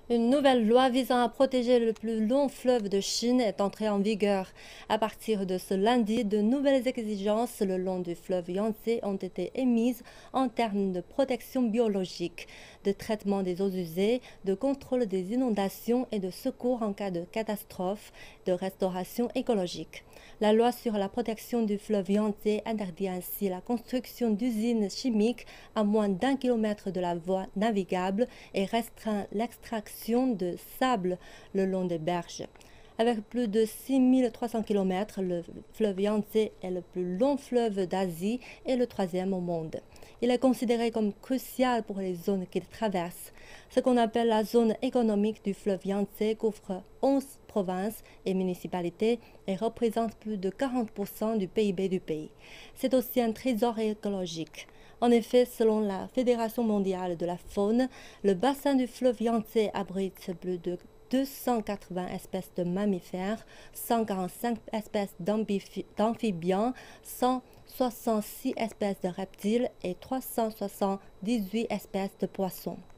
Une nouvelle loi visant à protéger le plus long fleuve de Chine est entrée en vigueur. À partir de ce lundi, de nouvelles exigences le long du fleuve Yangtze ont été émises en termes de protection biologique, de traitement des eaux usées, de contrôle des inondations et de secours en cas de catastrophe, de restauration écologique. La loi sur la protection du fleuve Yangtze interdit ainsi la construction d'usines chimiques à moins d'1 kilomètre de la voie navigable et restreint l'extraction de sable le long des berges. Avec plus de 6300 km, le fleuve Yangtze est le plus long fleuve d'Asie et le troisième au monde. Il est considéré comme crucial pour les zones qu'il traverse. Ce qu'on appelle la zone économique du fleuve Yangtze couvre 11 provinces et municipalités et représente plus de 40% du PIB du pays. C'est aussi un trésor écologique. En effet, selon la Fédération mondiale de la faune, le bassin du fleuve Yangtze abrite plus de 280 espèces de mammifères, 145 espèces d'amphibiens, 166 espèces de reptiles et 378 espèces de poissons.